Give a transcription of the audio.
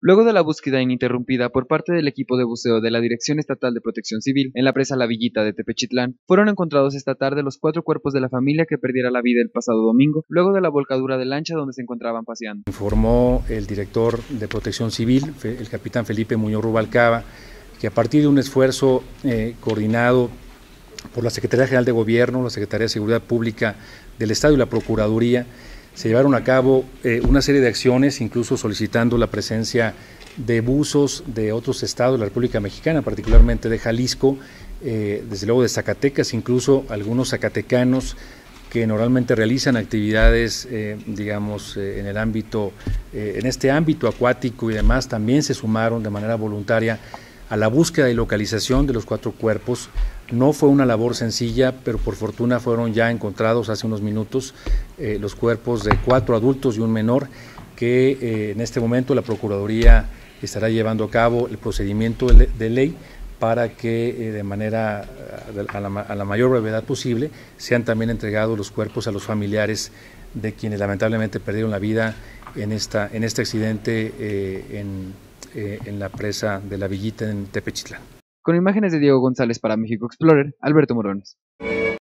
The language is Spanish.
Luego de la búsqueda ininterrumpida por parte del equipo de buceo de la Dirección Estatal de Protección Civil en la presa La Villita de Tepechitlán, fueron encontrados esta tarde los 4 cuerpos de la familia que perdiera la vida el pasado domingo, luego de la volcadura de lancha donde se encontraban paseando. Informó el director de Protección Civil, el capitán Felipe Muñoz Rubalcaba, que a partir de un esfuerzo coordinado por la Secretaría General de Gobierno, la Secretaría de Seguridad Pública del Estado y la Procuraduría, se llevaron a cabo una serie de acciones, incluso solicitando la presencia de buzos de otros estados de la República Mexicana, particularmente de Jalisco, desde luego de Zacatecas, incluso algunos zacatecanos que normalmente realizan actividades, en el ámbito, en este ámbito acuático y demás, también se sumaron de manera voluntaria a la búsqueda y localización de los 4 cuerpos. No fue una labor sencilla, pero por fortuna fueron ya encontrados hace unos minutos los cuerpos de 4 adultos y un menor, que en este momento la Procuraduría estará llevando a cabo el procedimiento de ley para que de manera a la mayor brevedad posible sean también entregados los cuerpos a los familiares de quienes lamentablemente perdieron la vida en este accidente en la presa de La Villita en Tepechitlán. Con imágenes de Diego González para México Explorer, Alberto Morones.